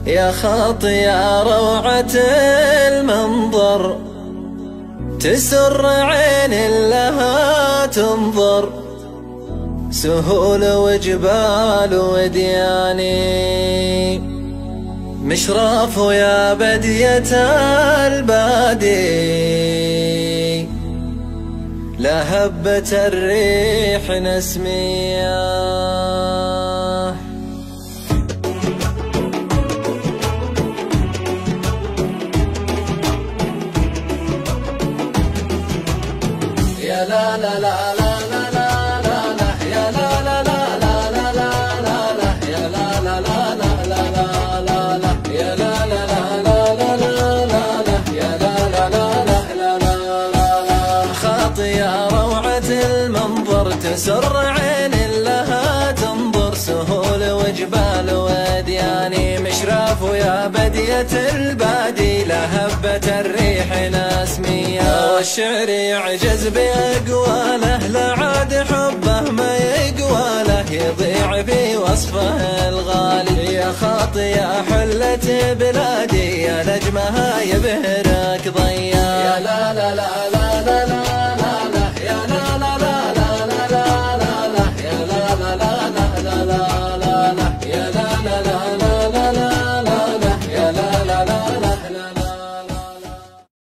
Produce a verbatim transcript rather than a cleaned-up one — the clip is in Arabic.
يا خاطي يا روعة المنظر، تسر عين لها تنظر، سهول وجبال ودياني، مشراف يا بدية البادي، لا هبة الريح نسمية. يا لا لا لا لا لا لا لا لا، يا لا لا لا لا لا لا لا لا، يا لا لا لا لا لا لا لا لا، يا لا لا لا لا لا لا لا لا، يا لا لا لا لا لا لا لا. خاطي يا روعة المنظر، تسر عين لها تنظر، سهول وجبال ودياني، مشراف يا بدية البادي، لا هبة الريح ناسمية. والشعر يعجز بأقواله، لا عاد حبه ما يقواله، يضيع في وصفه الغالي. يا خاطي يا حلة بلادي، يا نجمها يبهر